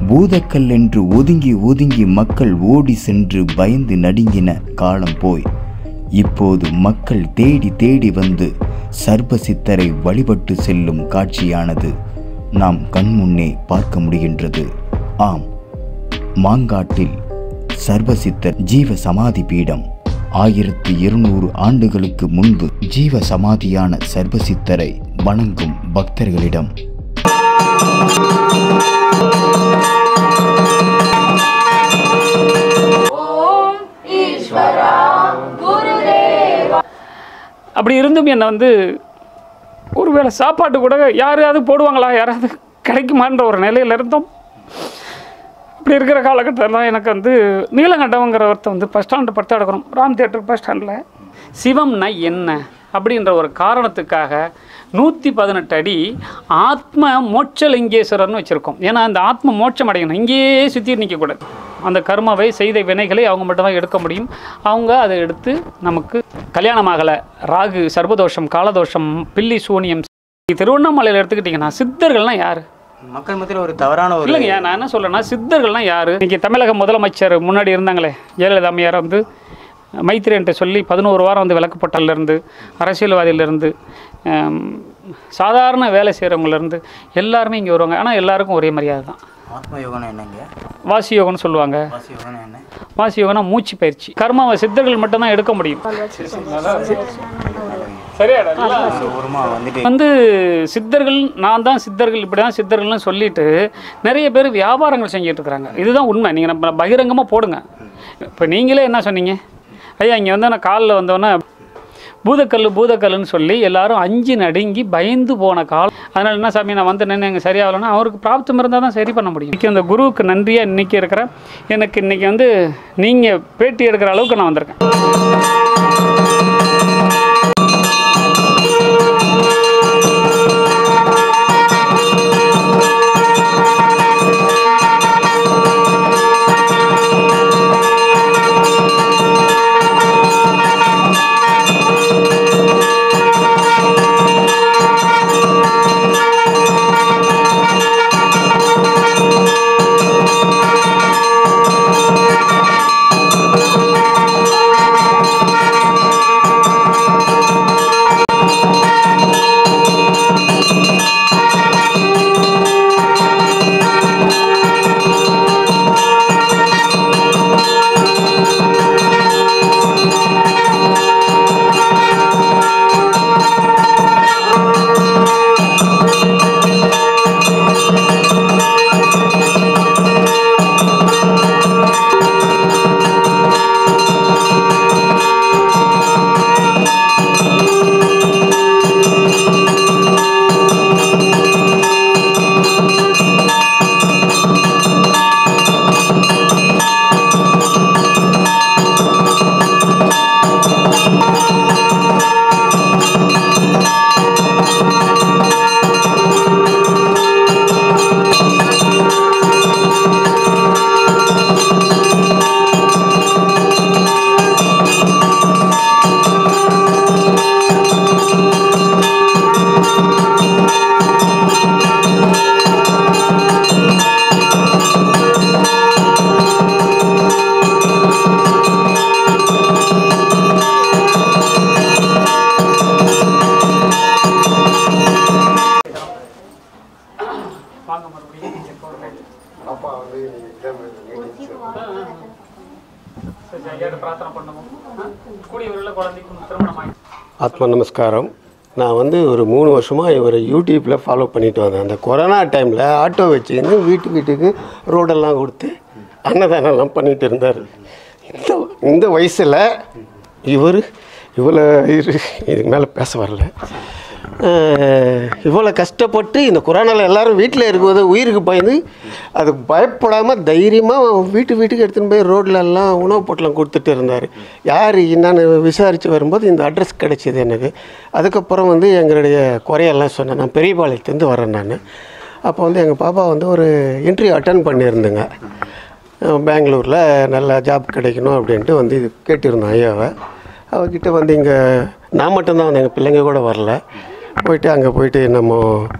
பூதக்கல் என்று ஒதுங்கி ஒதுங்கி மக்கள் ஓடி சென்று பயந்து நடுங்கின காலம் போய் இப்போது மக்கள் தேடி தேடி வந்து சர்வசித்தரை வழிபட்டு செல்லும் காட்சியானது நாம் கண்முன்னே பார்க்க முடிகின்றது. ஆம், மாங்காட்டில் சர்வசித்தர் ஜீவ சமாதி பீடம். 1200 ஆண்டுகளுக்கு முன்பு ஜீவ சமாதியான சர்வசித்தரை வணங்கும் பக்தர்களிடம் அப்படி இருந்தும் என்னை வந்து ஒருவேளை சாப்பாட்டு கூட யாராவது போடுவாங்களா, யாராவது கிடைக்குமான்ற ஒரு நிலையில் இருந்தோம். இப்படி இருக்கிற காலகட்டத்தில் தான் எனக்கு வந்து நீலகண்டவங்கிற ஒருத்தர் வந்து பஸ் ஸ்டாண்டு படுத்து எடுக்கிறோம், ராம் தியேட்டர் பஸ் ஸ்டாண்டில். சிவம்னா என்ன அப்படின்ற ஒரு காரணத்துக்காக 118 அடி ஆத்ம மோட்சலிங்கேஸ்வரர்னு வச்சுருக்கோம். ஏன்னா அந்த ஆத்ம மோட்சம் அடையணும், இங்கேயே சுற்றி நிற்கக்கூடாது. அந்த கர்மாவை செய்த வினைகளை அவங்க மட்டும்தான் எடுக்க முடியும். அவங்க அதை எடுத்து நமக்கு கல்யாணம் ஆகலை, ராகு, சர்வதோஷம், காலதோஷம், பில்லி சூனியம். திருவண்ணாமலையில் எடுத்துக்கிட்டிங்கன்னா சித்தர்கள்லாம் யார்? மக்கள் மத்தியில் ஒரு தவறான ஒரு இல்லைங்க. நான் என்ன சொல்கிறேன்னா, சித்தர்கள்லாம் யார்? இன்றைக்கி தமிழக முதலமைச்சர் முன்னாடி இருந்தாங்களே ஜெயலலிதா அம்மையார் வந்து மைத்திரன்ட்டு சொல்லி 11 வாரம் வந்து விளக்கு போட்டலேருந்து, அரசியல்வாதியிலேருந்து, சாதாரண வேலை செய்கிறவங்கலேருந்து எல்லாருமே இங்கே வருவாங்க. ஆனால் எல்லாருக்கும் ஒரே மரியாதை தான். ஆத்ம யோகம்னா என்னங்க? வாசி யோகம்னு சொல்லுவாங்க. வாசி யோகம்னா என்ன? வாசி யோகம்னா மூச்சு பயிற்சி. கர்மாவை சித்தர்கள் மட்டும்தான் எடுக்க முடியும். வந்து சித்தர்கள் நான் தான் சித்தர்கள் இப்படி தான் சித்தர்கள்னு சொல்லிட்டு நிறைய பேர் வியாபாரங்கள் செஞ்சுட்டு இருக்கிறாங்க. இதுதான் உண்மை. நீங்கள் நம்ம பகிரங்கமாக போடுங்க. இப்போ நீங்களே என்ன சொன்னீங்க, ஐயா இங்கே வந்து நான் காலில் வந்தோன்னே பூதக்கல்லுன்னு சொல்லி எல்லாரும் அஞ்சு நடுங்கி பயந்து போன காலம். அதனால் என்ன சாமி நான் வந்து நின்று எங்கள் சரியாகலைன்னா அவருக்கு பிராப்தம் இருந்தால் தான் சரி பண்ண முடியும். இன்றைக்கி அந்த குருவுக்கு நன்றியாக இன்றைக்கி இருக்கிறேன். எனக்கு இன்றைக்கி வந்து நீங்கள் பேட்டி எடுக்கிற அளவுக்கு நான் வந்திருக்கேன். ஆத்மா நமஸ்காரம். நான் வந்து ஒரு 3 வருஷமாக இவர் யூடியூப்பில் ஃபாலோ பண்ணிட்டு வந்தேன். அந்த கொரோனா டைமில் ஆட்டோ வச்சுக்கின்னு வீட்டுக்கு ரோடெல்லாம் கொடுத்து அன்னதானம்லாம் பண்ணிகிட்டு இருந்தார். இந்த வயசில் இவ்வளோ இதுக்கு மேலே பேச வரல. இவ்வளோ கஷ்டப்பட்டு இந்த கொரோனாவில் எல்லோரும் வீட்டில் இருக்கும்போது உயிருக்கு பயந்து அது பயப்படாமல் தைரியமாக வீட்டுக்கு எடுத்துன்னு போய் ரோட்லெல்லாம் உணவு பொட்டலம் கொடுத்துட்டு இருந்தார். யார் என்னன்னு விசாரித்து வரும்போது இந்த அட்ரஸ் கிடச்சிது எனக்கு. அதுக்கப்புறம் வந்து எங்களுடைய குறையெல்லாம் சொன்னேன். நான் பெரியபாளையத்துலேருந்து வரேன் நான். அப்போ வந்து எங்கள் பாப்பா வந்து ஒரு இன்டர்வியூ அட்டன் பண்ணியிருந்தேங்க. பெங்களூரில் நல்ல ஜாப் கிடைக்கணும் அப்படின்ட்டு வந்து இது கேட்டிருந்தேன் ஐயாவை. அவர்கிட்ட வந்து இங்கே நான் மட்டும்தான் வந்து எங்கள் பிள்ளைங்க கூட வரல. போயிட்டு அங்கே போயிட்டு நம்ம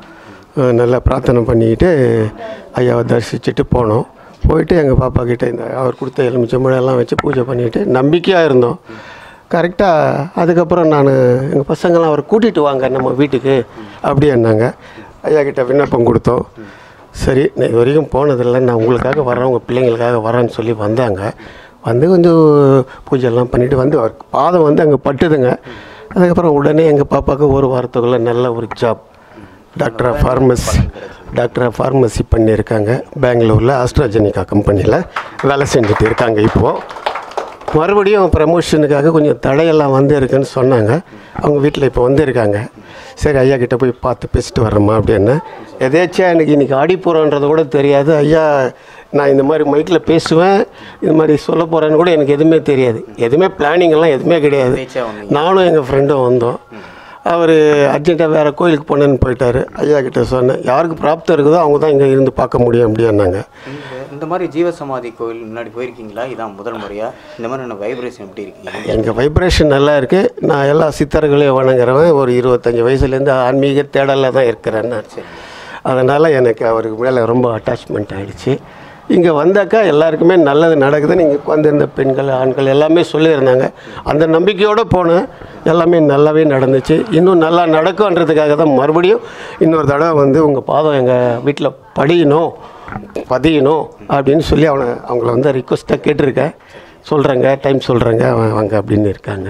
நல்லா பிரார்த்தனை பண்ணிக்கிட்டு ஐயாவை தரிசிச்சுட்டு போனோம். போயிட்டு எங்கள் பாப்பா கிட்டே இந்த அவர் கொடுத்த எலுமிச்சம்பழம் வச்சு பூஜை பண்ணிவிட்டு நம்பிக்கையாக இருந்தோம். கரெக்டாக அதுக்கப்புறம் நான் எங்கள் பசங்களாம் அவர் கூட்டிகிட்டு வாங்க நம்ம வீட்டுக்கு அப்படின்னாங்க. ஐயா கிட்ட விண்ணப்பம் கொடுத்தோம். சரி, நான் இது வரைக்கும் போனதில்லை, நான் உங்களுக்காக வரேன், உங்கள் பிள்ளைங்களுக்காக வரேன்னு சொல்லி வந்தாங்க. வந்து கொஞ்சம் பூஜைலாம் பண்ணிவிட்டு வந்து அவர் பாதம் வந்து அங்கே பட்டுதுங்க. அதுக்கப்புறம் உடனே எங்கள் பாப்பாவுக்கு ஒரு வாரத்துக்குள்ளே நல்ல ஒரு ஜாப், டாக்டர் ஆஃப் ஃபார்மசி பண்ணியிருக்காங்க. பெங்களூரில் ஆஸ்ட்ராஜெனிகா கம்பெனியில் வேலை செஞ்சுட்டு இருக்காங்க. இப்போது மறுபடியும் ப்ரமோஷனுக்காக கொஞ்சம் தடையெல்லாம் வந்து இருக்குன்னு சொன்னாங்க. அவங்க வீட்டில் இப்போ வந்திருக்காங்க. சரி, ஐயா கிட்டே போய் பார்த்து பேசிட்டு வரேம்மா அப்படின்னு. எதேச்சியாக எனக்கு இன்றைக்கி ஆடிப்போகிறோன்றது கூட தெரியாது. ஐயா நான் இந்த மாதிரி மைக்கில் பேசுவேன், இது மாதிரி சொல்ல போகிறேன்னு கூட எனக்கு எதுவுமே தெரியாது. எதுவுமே பிளானிங்கெல்லாம் எதுவுமே கிடையாது. நானும் எங்கள் ஃப்ரெண்டும் வந்தோம். அவர் அர்ஜென்ட்டாக வேறு கோயிலுக்கு போனேன்னு போயிட்டார். ஐயா கிட்ட சொன்னேன், யாருக்கு பிராப்தம் இருக்குதோ அவங்க தான் இங்கே இருந்து பார்க்க முடியும் அப்படின்னாங்க. இந்த மாதிரி ஜீவசமாதி கோயில் முன்னாடி போயிருக்கீங்களா? இதான் முதல் முறையாக. இந்த மாதிரி வைப்ரேஷன் எப்படி இருக்கீங்க? எங்கள் வைப்ரேஷன் நல்லா இருக்குது. நான் எல்லா சித்தர்களையும் வணங்குறவன். ஒரு 25 வயசுலேருந்து ஆன்மீக தேடலில் தான் இருக்கிறேன் நான். அதனால் எனக்கு அவருக்கு மேலே ரொம்ப அட்டாச்மெண்ட் ஆகிடுச்சு. இங்கே வந்தாக்கா எல்லாருக்குமே நல்லது நடக்குதுன்னு இங்கே உட்காந்துருந்த பெண்கள் ஆண்கள் எல்லாமே சொல்லியிருந்தாங்க. அந்த நம்பிக்கையோடு போனேன். எல்லாமே நல்லாவே நடந்துச்சு. இன்னும் நல்லா நடக்கும்ன்றதுக்காக தான் மறுபடியும் இன்னொரு தடவை வந்து உங்கள் பாதம் எங்கள் வீட்டில் பதியணும் அப்படின்னு சொல்லி அவங்கள வந்து ரிக்வஸ்ட்டாக கேட்டிருக்கேன். சொல்கிறேங்க, டைம் சொல்கிறேங்க, வாங்க அப்படின்னு இருக்காங்க.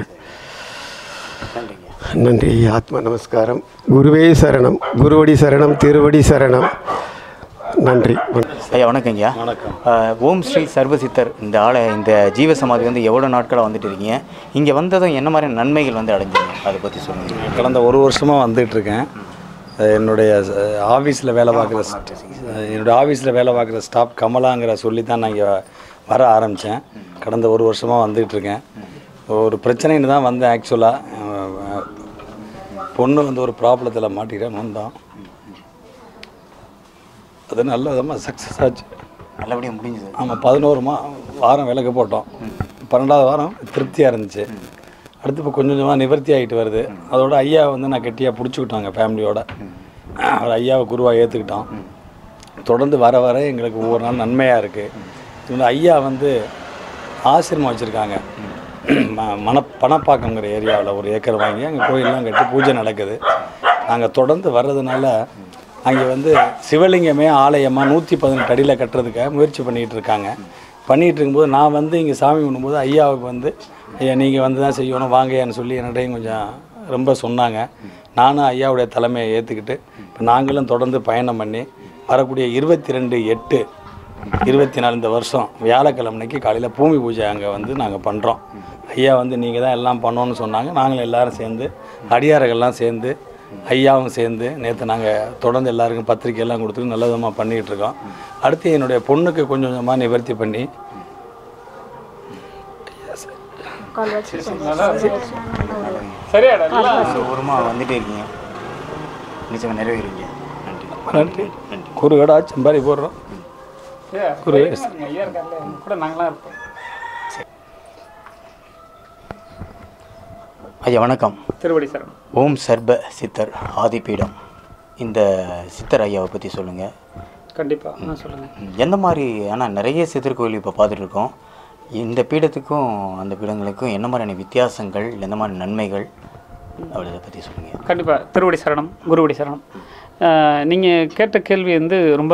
நன்றி. ஆத்மா நமஸ்காரம். குருவே சரணம், குருவடி சரணம், திருவடி சரணம். நன்றி. ஐயா வணக்கங்கய்யா. வணக்கம். ஓம் ஸ்ரீ சர்வசித்தர் இந்த ஜீவசமாதி வந்து எவ்வளோ நாட்களாக வந்துட்டு இருக்கீங்க? இங்கே வந்ததும் என்ன மாதிரி நன்மைகள் வந்து அடைஞ்சிங்க, அதை பற்றி சொல்லுங்கள். கடந்த 1 வருஷமாக வந்துட்டுருக்கேன். என்னுடைய ஆஃபீஸில் வேலை பார்க்குற ஸ்டாஃப் கமலாங்கிற சொல்லி தான் நான் இங்கே வர ஆரம்பித்தேன். கடந்த 1 வருஷமாக வந்துகிட்ருக்கேன். ஒரு பிரச்சனைன்னு தான் வந்தேன். ஆக்சுவலாக பொண்ணு வந்து ஒரு ப்ராப்ளத்தில் மாட்டிக்கிறேன் வந்தோம். அது நல்ல விதமாக சக்ஸஸ் ஆச்சு, நல்லபடியாக முடிஞ்சுது. ஆமாம், 11 வாரம் விலக்கு போட்டோம். 12வது வாரம் திருப்தியாக இருந்துச்சு. அடுத்து இப்போ கொஞ்சம் கொஞ்சமாக நிவர்த்தி ஆகிட்டு வருது. அதோட ஐயா வந்து நான் கெட்டியாக பிடிச்சிக்கிட்டோங்க ஃபேமிலியோட. அவர் ஐயாவை குருவாக ஏற்றுக்கிட்டோம். தொடர்ந்து வர வர எங்களுக்கு ஒவ்வொரு நாள் நன்மையாக இருக்குது. இவங்க ஐயா வந்து ஆசிரமம் வச்சுருக்காங்க. பணப்பாக்கங்கிற ஏரியாவில் ஒரு ஏக்கர் வாங்கி அங்கே கோயிலெலாம் கட்டி பூஜை நடக்குது. நாங்கள் தொடர்ந்து வர்றதுனால அங்கே வந்து சிவலிங்கமே ஆலயமாக 118 அடியில் கட்டுறதுக்காக முயற்சி பண்ணிகிட்டு இருக்காங்க. பண்ணிகிட்டு இருக்கும்போது நான் வந்து இங்கே சாமி கும்பிடும்போது ஐயாவுக்கு வந்து, ஐயா நீங்கள் வந்து தான் செய்யணும் வாங்கன்னு சொல்லி என்னடையும் கொஞ்சம் ரொம்ப சொன்னாங்க. நானும் ஐயாவுடைய தலைமையை ஏற்றுக்கிட்டு இப்போ நாங்களும் தொடர்ந்து பயணம் பண்ணி வரக்கூடிய 22/8/24 இந்த வருஷம் வியாழக்கிழமைக்கு காலையில் பூமி பூஜை அங்கே வந்து நாங்கள் பண்ணுறோம். ஐயா வந்து நீங்கள் தான் எல்லாம் பண்ணோன்னு சொன்னாங்க. நாங்களும் எல்லோரும் சேர்ந்து அடியார்கள்லாம் சேர்ந்து ஐயாவும் சேர்ந்து நேற்று நாங்கள் தொடர்ந்து எல்லாருக்கும் பத்திரிக்கையெல்லாம் கொடுத்துட்டு நல்ல விதமாக பண்ணிகிட்டு இருக்கோம். அடுத்து என்னுடைய பொண்ணுக்கு கொஞ்சம் கொஞ்சமாக நிவர்த்தி பண்ணி வந்துட்டே இருக்கீங்க. நிச்சயமாக நிறைவேறீங்க. நன்றி. குருகடா செம்பாரி போடுறோம். குரு கூட நாங்களாம் இருப்போம். ஐயா வணக்கம். திருவடி சரணம். ஓம் சர்வ சித்தர் ஆதிபீடம், இந்த சித்தர் ஐயாவை பற்றி சொல்லுங்கள். கண்டிப்பாக சொல்லுங்கள். எந்த மாதிரி, ஆனால் நிறைய சித்தர் கோயில் இப்போ பார்த்துட்டு இருக்கோம். இந்த பீடத்துக்கும் அந்த பீடங்களுக்கும் என்ன மாதிரியான வித்தியாசங்கள், எந்த மாதிரி நன்மைகள், அப்படி அதை பற்றி சொல்லுங்கள். கண்டிப்பாக. திருவடி சரணம், குருவடி சரணம். நீங்கள் கேட்ட கேள்வி வந்து ரொம்ப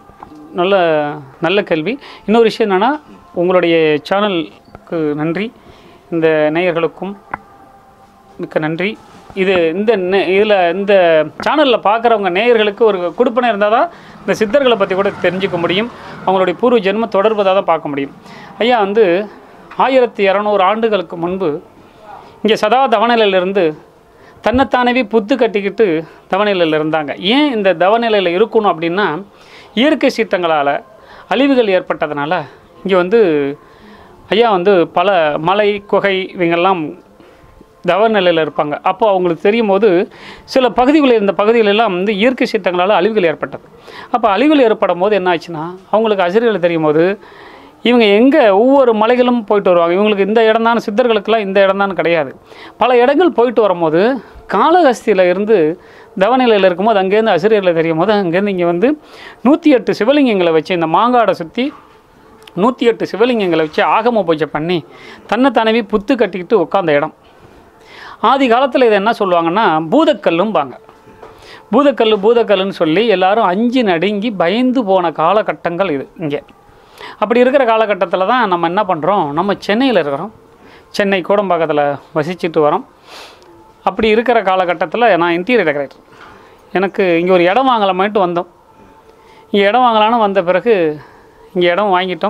நல்ல கேள்வி. இன்னொரு விஷயம் என்னென்னா, உங்களுடைய சேனலுக்கு நன்றி, இந்த நேயர்களுக்கும் மிக்க நன்றி. இந்த சேனலில் பார்க்குறவங்க நேயர்களுக்கு ஒரு கொடுப்பனை இருந்தால் தான் இந்த சித்தர்களை பற்றி கூட தெரிஞ்சுக்க முடியும். அவங்களுடைய பூர்வ ஜென்ம தொடர்பதாக தான் பார்க்க முடியும். ஐயா வந்து 1200 ஆண்டுகளுக்கு முன்பு இங்கே சதா தவநிலையிலிருந்து தன்னைத்தானவே புத்து கட்டிக்கிட்டு தவநிலையில் இருந்தாங்க. ஏன் இந்த தவநிலையில் இருக்கணும் அப்படின்னா, இயற்கை சீற்றங்களால் அழிவுகள் ஏற்பட்டதுனால இங்கே வந்து ஐயா வந்து பல மலை குகை இவங்கெல்லாம் தவநிலையில் இருப்பாங்க. அப்போ அவங்களுக்கு தெரியும் போது சில பகுதிகளில், இந்த பகுதிகளெல்லாம் வந்து இயற்கை சீற்றங்களால் அழிவுகள் ஏற்பட்டது. அப்போ அழிவுகள் ஏற்படும் போது என்ன ஆச்சுன்னா, அவங்களுக்கு அசிரியர்கள் தெரியும் போது இவங்க எங்கே ஒவ்வொரு மலைகளும் போயிட்டு வருவாங்க. இவங்களுக்கு இந்த இடம் தான், சித்தர்களுக்கெல்லாம் இந்த இடம் தான் கிடையாது. பல இடங்கள் போயிட்டு வரும்போது காளஹஸ்தியில் இருந்து தவநிலையில் இருக்கும்போது அங்கேருந்து அசிரியரில் தெரியும் போது அங்கேருந்து இங்கே வந்து 108 சிவலிங்கங்களை வச்சு இந்த மாங்காடை சுற்றி 108 சிவலிங்கங்களை வச்சு ஆகம பூஜை பண்ணி தன்னைத்தானவே புத்து கட்டிக்கிட்டு உட்காந்த இடம். ஆதி காலத்தில் இதை என்ன சொல்லுவாங்கன்னா பூதக்கல்லும்பாங்க. பூதக்கல்லுன்னு சொல்லி எல்லாரும் அஞ்சு நடுங்கி பயந்து போன காலகட்டங்கள் இது இங்கே. அப்படி இருக்கிற காலகட்டத்தில் தான் நம்ம என்ன பண்ணுறோம், நம்ம சென்னையில் இருக்கிறோம், சென்னை கோடம்பாக்கத்தில் வசிச்சுட்டு வரோம். அப்படி இருக்கிற காலகட்டத்தில் நான் இன்டீரியர் டெக்கரேட்டர், எனக்கு இங்கே ஒரு இடம் வாங்கலாமேட்டு வந்தோம். இங்கே இடம் வாங்கலான்னு வந்த பிறகு இங்கே இடம் வாங்கிட்டோம்.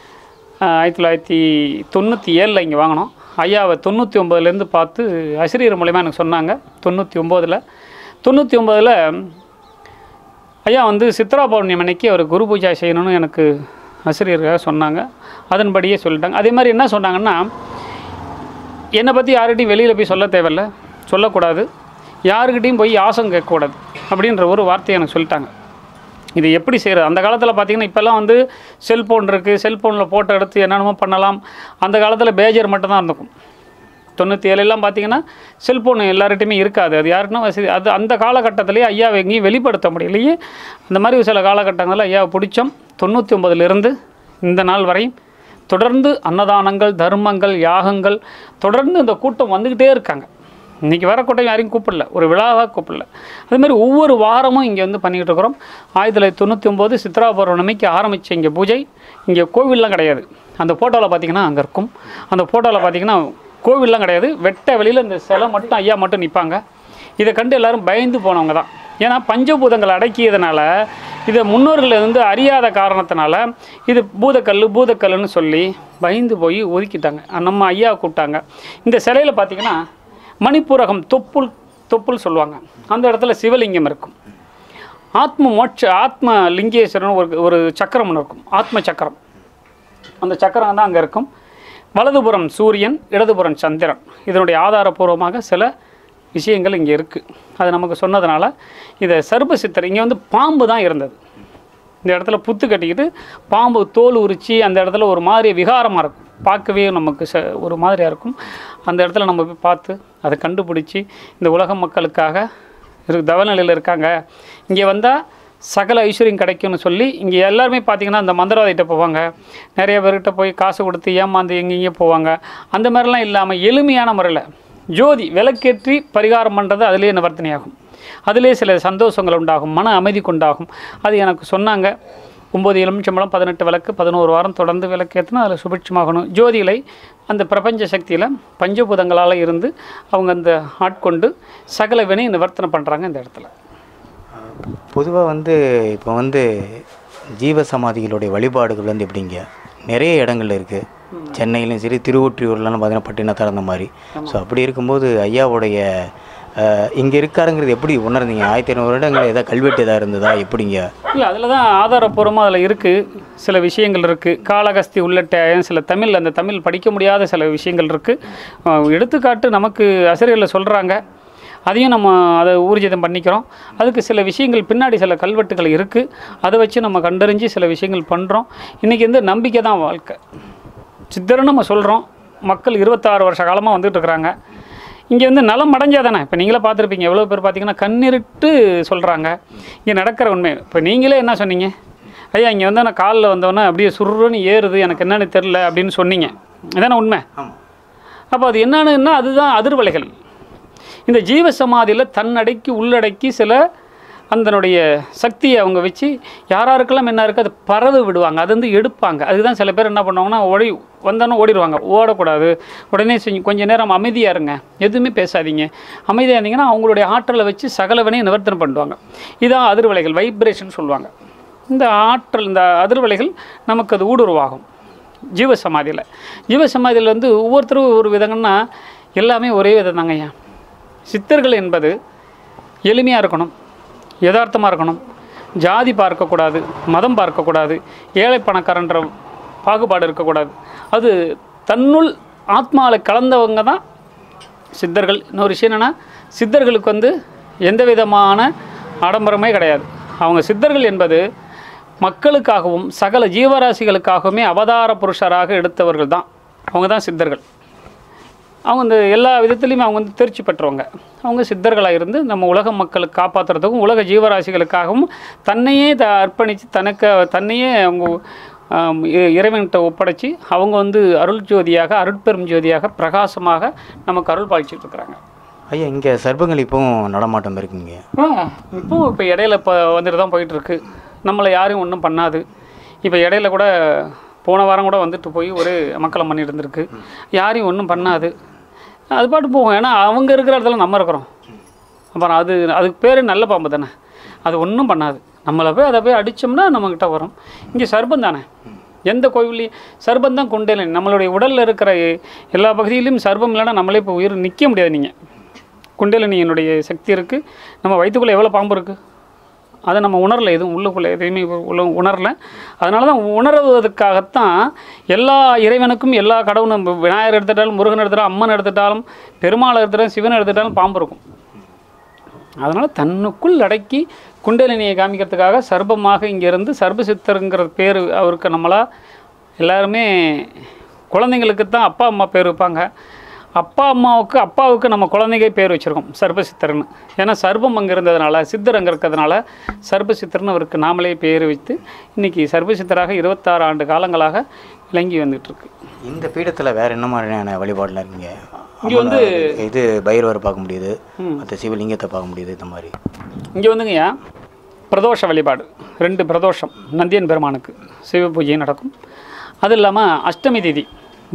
1997 இங்கே வாங்கினோம். ஐயாவை 99லேருந்து பார்த்து ஆசிரியர் மூலயமா எனக்கு சொன்னாங்க. 99ல் ஐயா வந்து சித்ரா பௌர்ணமி அன்னைக்கு அவர் குரு பூஜை செய்யணும்னு எனக்கு ஆசிரியர்கள் சொன்னாங்க. அதன்படியே சொல்லிட்டாங்க. அதே மாதிரி என்ன சொன்னாங்கன்னா, என்னை பற்றி யார்கிட்டையும் வெளியில் போய் சொல்ல தேவையில்லை, சொல்லக்கூடாது, யாருக்கிட்டையும் போய் யாசம் கேட்கக்கூடாது அப்படின்ற ஒரு வார்த்தையை எனக்கு சொல்லிட்டாங்க. இது எப்படி செய்கிறது? அந்த காலத்தில் பார்த்திங்கன்னா இப்போல்லாம் வந்து செல்ஃபோன் இருக்குது, செல்ஃபோனில் ஃபோட்டோ எடுத்து என்னென்னமோ பண்ணலாம். அந்த காலத்தில் பேஜர் மட்டும்தான் இருந்துக்கும். 97 பார்த்திங்கன்னா செல்ஃபோன் எல்லார்கிட்டையுமே இருக்காது. அது யாருக்குன்னா வசதி. அது அந்த காலகட்டத்திலேயே ஐயாவை எங்கேயும் வெளிப்படுத்த முடியலையே. அந்த மாதிரி சில காலகட்டங்களில் ஐயாவை பிடிச்சோம். 99லிருந்து இந்த நாள் வரை தொடர்ந்து அன்னதானங்கள், தர்மங்கள், யாகங்கள் தொடர்ந்து இந்த கூட்டம் வந்துக்கிட்டே இருக்காங்க. இன்றைக்கி வர கூட்டம் யாரையும் கூப்பிடல, ஒரு விழாவாக கூப்பிடல. அதுமாதிரி ஒவ்வொரு வாரமும் இங்கே வந்து பண்ணிக்கிட்டு இருக்கிறோம். 1999 சித்ரா பௌர்ணமிக்கு ஆரம்பித்த இங்கே பூஜை. இங்கே கோவில்லாம் கிடையாது. அந்த ஃபோட்டோவில் பார்த்திங்கன்னா அங்கே இருக்கும். அந்த ஃபோட்டோவில் பார்த்திங்கன்னா கோவில்லாம் கிடையாது, வெட்ட வெளியில் இந்த சிலை மட்டும் ஐயா மட்டும் நிற்பாங்க. இதை கண்டு எல்லோரும் பயந்து போனவங்க தான். ஏன்னா பஞ்சபூதங்கள் அடக்கியதுனால, இதை முன்னோர்கள் வந்து அறியாத காரணத்தினால இது பூதக்கல்லுன்னு சொல்லி பயந்து போய் ஒதுக்கிட்டாங்க. நம்ம ஐயா கூப்பிட்டாங்க. இந்த சிலையில் பார்த்திங்கன்னா மணிப்பூரகம் தொப்புள் சொல்லுவாங்க. அந்த இடத்துல சிவலிங்கம் இருக்கும். ஆத்ம லிங்கேஸ்வரன் ஒரு சக்கரம் ஒன்று இருக்கும், ஆத்ம சக்கரம். அந்த சக்கரம் தான் அங்கே இருக்கும். வலதுபுறம் சூரியன், இடதுபுறம் சந்திரன். இதனுடைய ஆதாரபூர்வமாக சில விஷயங்கள் இங்கே இருக்குது. அது நமக்கு சொன்னதுனால இதை சர்பசித்தர், இங்கே வந்து பாம்பு தான் இருந்தது. இந்த இடத்துல புத்து கட்டிக்கிட்டு பாம்பு தோல் உரிச்சி அந்த இடத்துல ஒரு மாதிரி விகாரமாக இருக்கும், பார்க்கவே நமக்கு ஒரு மாதிரியாக இருக்கும். அந்த இடத்துல நம்ம போய் பார்த்து அதை கண்டுபிடிச்சி இந்த உலக மக்களுக்காக தவநிலையில் இருக்காங்க, இங்கே வந்தால் சகல ஐஸ்வர்யம் கிடைக்கும்னு சொல்லி இங்கே எல்லாருமே பார்த்திங்கன்னா அந்த மந்திரவாதிகிட்ட போவாங்க. நிறைய பேர்கிட்ட போய் காசு கொடுத்து ஏமாந்து எங்கேயே போவாங்க. அந்த மாதிரிலாம் இல்லாமல் எளிமையான முறையில் ஜோதி விளக்கேற்றி பரிகாரம் பண்ணுறது அதிலே நிவர்த்தனையாகும். அதிலே சில சந்தோஷங்கள் உண்டாகும், மன அமைதி கொண்டாகும். அது எனக்கு சொன்னாங்க. 9 எலுமிச்சம்பழம் 18 விளக்கு 11 வாரம் தொடர்ந்து விளக்கேற்றினா அதில் சுபிட்சமாகணும். ஜோதிகளை அந்த பிரபஞ்ச சக்தியில் பஞ்சபூதங்களால் இருந்து அவங்க அந்த ஆட்கொண்டு சகல வினை நிவர்த்தனை பண்ணுறாங்க இந்த இடத்துல. பொதுவாக வந்து இப்போ வந்து ஜீவ சமாதிகளுடைய வழிபாடுகள் வந்து எப்படிங்க நிறைய இடங்கள்ல இருக்குது. சென்னையிலும் சரி, திருவொற்றியூர்லாம் பார்த்தீங்கன்னா பட்டினத்தார் அந்த மாதிரி. ஸோ அப்படி இருக்கும்போது ஐயாவுடைய இங்கே இருக்காருங்கிறது எப்படி உணர்ந்தீங்க? 1500 வருடங்கள் ஏதாவது கல்வெட்டு எதாவது இருந்ததா எப்படிங்க? இல்லை, அதில் தான் ஆதாரப்பூர்வமாக அதில் இருக்குது, சில விஷயங்கள் இருக்குது. காளஹஸ்தி உள்ளிட்ட சில அந்த தமிழ் படிக்க முடியாத சில விஷயங்கள் இருக்குது. எடுத்துக்காட்டு நமக்கு ஆசிரியர்கள் சொல்கிறாங்க, அதையும் நம்ம அதை ஊர்ஜிதம் பண்ணிக்கிறோம். அதுக்கு சில விஷயங்கள் பின்னாடி சில கல்வெட்டுகள் இருக்குது, அதை வச்சு நம்ம கண்டறிஞ்சு சில விஷயங்கள் பண்ணுறோம். இன்றைக்கி வந்து நம்பிக்கை தான் வாழ்க்கை. சித்தர்னு நம்ம சொல்கிறோம், மக்கள் 26 வருஷ காலமாக வந்துட்டு இருக்கிறாங்க. இங்கே வந்து நலம் அடைஞ்சால் தானே. இப்போ நீங்களே பார்த்துருப்பீங்க, எவ்வளோ பேர் பார்த்தீங்கன்னா கண்ணிருட்டு சொல்கிறாங்க. இங்கே நடக்கிற உண்மை. இப்போ நீங்களே என்ன சொன்னீங்க, ஐயா இங்கே வந்து நான் காலில் வந்தோன்னே அப்படியே சுருன்னு ஏறுது, எனக்கு என்னென்னு தெரில அப்படின்னு சொன்னீங்க. இதானே உண்மை? அப்போ அது என்னன்னா அதுதான் அதிர்வலைகள். இந்த ஜீவசமாதியில் தன்னடக்கி உள்ளடக்கி சில அதனுடைய சக்தியை அவங்க வச்சு யாராருக்கெல்லாம் என்ன இருக்குது அதை பரவு விடுவாங்க, அது வந்து எடுப்பாங்க. அதுதான் சில பேர் என்ன பண்ணுவாங்கன்னா வந்தோன்னே ஓடிடுவாங்க. ஓடக்கூடாது, உடனே கொஞ்சம் நேரம் அமைதியாக இருங்க, எதுவுமே பேசாதீங்க, அமைதியாக இருந்தீங்கன்னா அவங்களுடைய ஆற்றலை வச்சு சகலவனையும் நிவர்த்தனை பண்ணுவாங்க. இதான் அதிர்வலைகள், வைப்ரேஷன் சொல்லுவாங்க. இந்த ஆற்றல், இந்த அதிர்வலைகள் நமக்கு அது ஊடுருவாகும் ஜீவசமாதியில் வந்து ஒவ்வொருத்தரும் ஒரு விதங்கன்னா எல்லாமே ஒரே விதம் தாங்கய்யா. சித்தர்கள் என்பது எளிமையாக இருக்கணும், யதார்த்தமாக இருக்கணும், ஜாதி பார்க்கக்கூடாது, மதம் பார்க்கக்கூடாது, ஏழை பணக்காரன்ற பாகுபாடு இருக்கக்கூடாது. அது தன்னுள் ஆத்மாவில் கலந்தவங்க தான் சித்தர்கள். இன்னொரு விஷயம் என்னென்னா, சித்தர்களுக்கு வந்து எந்த விதமான ஆடம்பரமே கிடையாது. அவங்க சித்தர்கள் என்பது மக்களுக்காகவும் சகல ஜீவராசிகளுக்காகவுமே அவதார புருஷராக எடுத்தவர்கள் தான். அவங்க தான் சித்தர்கள். அவங்க இந்த எல்லா விதத்துலேயுமே அவங்க வந்து தேர்ச்சி பெற்றவங்க. அவங்க சித்தர்களாக இருந்து நம்ம உலக மக்களுக்கு காப்பாற்றுறதுக்கும் உலக ஜீவராசிகளுக்காகவும் தன்னையே அர்ப்பணித்து தன்னையே அவங்க இறைவன்கிட்ட ஒப்படைச்சி அவங்க வந்து அருள் ஜோதியாக அருட்பெரும் ஜோதியாக பிரகாசமாக நமக்கு அருள் பாய்ச்சிட்டு இருக்கிறாங்க. ஐயா, இங்கே சர்ப்பங்கள் இப்போவும் நடமாட்டம் இருக்குங்க. இப்போ இடையில இப்போ வந்துட்டு தான் போயிட்டுருக்கு. நம்மளை யாரையும் ஒன்றும் பண்ணாது. இப்போ இடையில கூட போன வாரம் கூட வந்துட்டு போய் ஒரு அமக்கலம் பண்ணிட்டு இருந்திருக்கு. யாரையும் ஒன்றும் பண்ணாது, அது பாட்டு போகும். ஏன்னா அவங்க இருக்கிற இடத்துல நம்ம இருக்கிறோம். அப்புறம் அதுக்கு பேர் நல்ல பாம்பு தானே, அது ஒன்றும் பண்ணாது. நம்மளை போய் அதை போய் அடித்தோம்னா நம்மக்கிட்ட வரும். இங்கே சர்ப்பம் தானே, எந்த கோவிலையும் சர்ப்பம் தான் குண்டலினி. நம்மளுடைய உடலில் இருக்கிற எல்லா பகுதியிலையும் சர்ப்பம் இல்லைன்னா நம்மளே இப்போ உயிர் நிற்க முடியாது. நீங்கள் குண்டலினியினுடைய சக்தி இருக்குது. நம்ம வயிற்றுக்குள்ளே எவ்வளோ பாம்பு இருக்குது, அதை நம்ம உணரலை, எதுவும் உள்ளுக்குள்ளே எதையுமே உணரலை. அதனால தான் உணர்வதற்காகத்தான் எல்லா இறைவனுக்கும் எல்லா கடவுளும், விநாயகர் எடுத்துட்டாலும் முருகன் எடுத்துட்டாலும் அம்மன் எடுத்துட்டாலும் பெருமாள் எடுத்துட்டாலும் சிவன் எடுத்துட்டாலும் பாம்பு இருக்கும். அதனால் தன்னுக்குள் அடக்கி குண்டலினியை காமிக்கிறதுக்காக சர்ப்பமாக இங்கேருந்து சர்ப்பசித்தருங்கிற பேர் அவருக்கு நம்மளாக எல்லாருமே குழந்தைங்களுக்கு தான் அப்பா அம்மா பேர் வைப்பாங்க. அப்பாவுக்கு நம்ம குழந்தைங்க பேர் வச்சுருக்கோம் சர்ப்பசித்தர்னு. ஏன்னா சர்ப்பம் அங்கே இருந்ததுனால, சித்தர் அங்கே இருக்கிறதுனால சர்ப்பசித்தர்னு அவருக்கு நாமளே பேர் வைத்து இன்றைக்கி சர்ப்பசித்தராக 26 ஆண்டு காலங்களாக விளங்கி வந்துட்டுருக்கு. இந்த பீடத்தில் வேறு என்ன மாதிரியான வழிபாடுலாம் இருக்குங்க? இங்கே வந்து இது பைரவரை பார்க்க முடியுது, மற்ற சிவலிங்கத்தை பார்க்க முடியுது. இந்த மாதிரி இங்கே வந்துங்கய்யா பிரதோஷ வழிபாடு, 2 பிரதோஷம் நந்தியன் பெருமானுக்கு சிவ பூஜை நடக்கும். அது இல்லாமல் அஷ்டமி திதி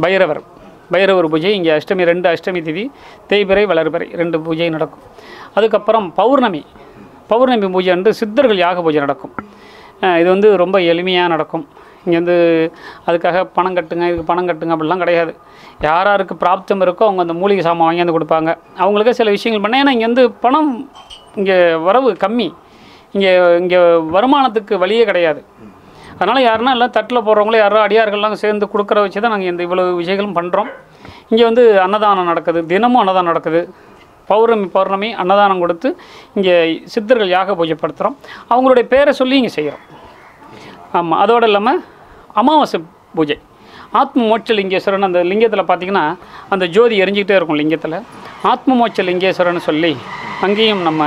பைரவர் பூஜை இங்கே அஷ்டமி 2 அஷ்டமி திதி, தேய்பிறை வளர்பிறை 2 பூஜை நடக்கும். அதுக்கப்புறம் பௌர்ணமி பூஜை அன்று சித்தர்கள் யாக பூஜை நடக்கும். இது வந்து ரொம்ப எளிமையாக நடக்கும். இங்கே வந்து அதுக்காக பணம் கட்டுங்க, இதுக்கு பணம் கட்டுங்க அப்படிலாம் கிடையாது. யாருக்கு பிராப்தம் இருக்கோ அவங்க அந்த மூலிகை சாமான் வாங்கி வந்து கொடுப்பாங்க. அவங்களுக்கு சில விஷயங்கள் பண்ண, ஏன்னா இங்கே வந்து பணம் இங்கே வரவு கம்மி, இங்கே வருமானத்துக்கு வழியே கிடையாது. அதனால் யாருன்னா எல்லாம் தட்டில் போடுறவங்களே யாரோ அடியார்கள்லாம் சேர்ந்து கொடுக்குற வச்சு தான் நாங்கள் இந்த இவ்வளவு விஷயங்களும் பண்ணுறோம். இங்கே வந்து அன்னதானம் நடக்குது, தினமும் அன்னதானம் நடக்குது. பௌர்ணமி அன்னதானம் கொடுத்து இங்கே சித்தர்கள் யாக பூஜைப்படுத்துகிறோம். அவங்களுடைய பேரை சொல்லி இங்கே செய்கிறோம். ஆமாம், அதோடு இல்லாமல் அமாவாசை பூஜை, ஆத்ம மோட்ச லிங்கேஸ்வரன் அந்த லிங்கத்தில் பார்த்திங்கன்னா அந்த ஜோதி எரிஞ்சிக்கிட்டே இருக்கும். லிங்கத்தில் ஆத்ம மோட்ச லிங்கேஸ்வரன் சொல்லி அங்கேயும் நம்ம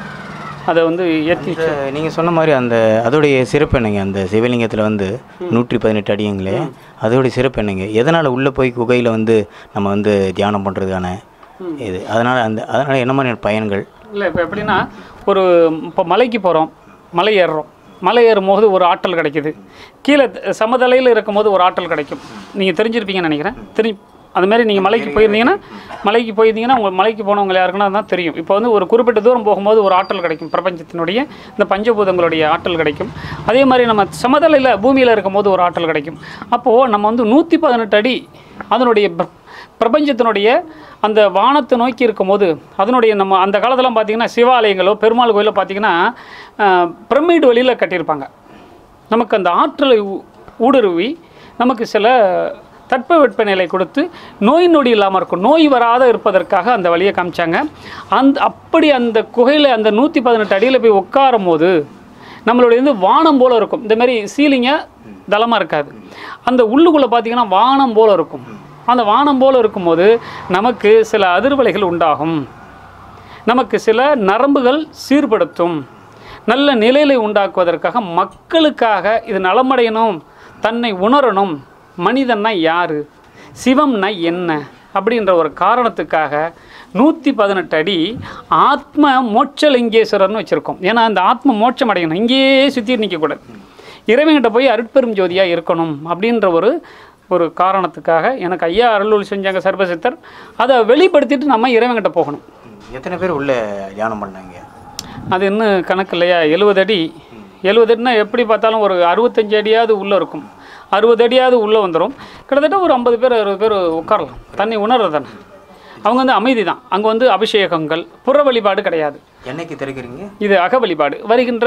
அதை வந்து ஏற்றி. நீங்கள் சொன்ன மாதிரி அதோடைய சிறப்பு என்னங்க? அந்த சிவலிங்கத்தில் வந்து 118 அடிங்களே, அதோடைய சிறப்பு என்னங்க? எதனால் உள்ளே போய் குகையில் வந்து நம்ம வந்து தியானம் பண்ணுறதுக்கான இது, அதனால் என்ன மாதிரியான பயன்கள்? இல்லை, இப்போ எப்படின்னா இப்போ மலைக்கு போகிறோம், மலை ஏறும்போது ஒரு ஆற்றல் கிடைக்குது, கீழே சமதலையில் இருக்கும்போது ஒரு ஆற்றல் கிடைக்கும். நீங்கள் தெரிஞ்சிருப்பீங்கன்னு நினைக்கிறேன். அதுமாரி நீங்கள் மலைக்கு போயிருந்தீங்கன்னா உங்கள் மலைக்கு போனவங்க யாருக்குன்னா தான் தெரியும். இப்போ வந்து ஒரு குறிப்பிட்ட தூரம் போகும்போது ஒரு ஆற்றல் கிடைக்கும், பிரபஞ்சத்தினுடைய இந்த பஞ்சபூதங்களுடைய ஆற்றல் கிடைக்கும். அதே மாதிரி நம்ம சமதலையில் பூமியில் இருக்கும்போது ஒரு ஆற்றல் கிடைக்கும். அப்போது நம்ம வந்து 118 அடி அதனுடைய பிரபஞ்சத்தினுடைய அந்த வானத்தை நோக்கி இருக்கும்போது அதனுடைய நம்ம அந்த காலத்தில் பார்த்திங்கன்னா சிவாலயங்களோ பெருமாள் கோயிலோ பார்த்திங்கன்னா பிரமிடு வழியில் கட்டியிருப்பாங்க. நமக்கு அந்த ஆற்றலை ஊடுருவி நமக்கு சில தட்பவெட்ப நிலை கொடுத்து நோய் நொடி இல்லாமல் இருக்கும், நோய் வராத இருப்பதற்காக அந்த வழியை காமிச்சாங்க. அப்படி அந்த குகையில் அந்த 118 அடியில் போய் உட்காரும் போது நம்மளுடைய வந்து வானம் போல் இருக்கும். இந்தமாரி சீலிங்காக தளமாக இருக்காது, அந்த உள்ளுக்குள்ளே பார்த்திங்கன்னா வானம் போல் இருக்கும். அந்த வானம் போல் இருக்கும்போது நமக்கு சில அதிர்வலைகள் உண்டாகும், நமக்கு சில நரம்புகள் சீர்படுத்தும், நல்ல நிலையை உண்டாக்குவதற்காக மக்களுக்காக இது நலமடையணும், தன்னை உணரணும், மனிதன்னா யார், சிவம்னா என்ன அப்படின்ற ஒரு காரணத்துக்காக 118 அடி ஆத்ம மோட்சலிங்கேஸ்வரர்னு வச்சுருக்கோம். ஏன்னா அந்த ஆத்ம மோட்சம் அடையணும், இங்கேயே சுற்றி நிற்கக்கூடாது, இறைவன்கிட்ட போய் அருட்பெரும் ஜோதியாக இருக்கணும் அப்படின்ற ஒரு காரணத்துக்காக எனக்கு ஐயா அருள் செஞ்சாங்க சர்வசித்தர். அதை வெளிப்படுத்திட்டு நம்ம இறைவன்கிட்ட போகணும். எத்தனை பேர் உள்ள தியானம் பண்ணாங்க? அது இன்னும் கணக்கு இல்லையா? 70 அடி. 70 அடினா எப்படி பார்த்தாலும் ஒரு 65 அடியாவது உள்ளே இருக்கும், 60 அடியாவது உள்ளே வந்துடும். கிட்டத்தட்ட ஒரு 50 பேர் 60 பேர் உட்காரலாம். தண்ணி உணர்றது தானே, அவங்க வந்து அமைதி தான். அங்கே வந்து அபிஷேகங்கள், புற வழிபாடு கிடையாது. என்னைக்கு திறக்கிறீங்க? இது அக வழிபாடு. வருகின்ற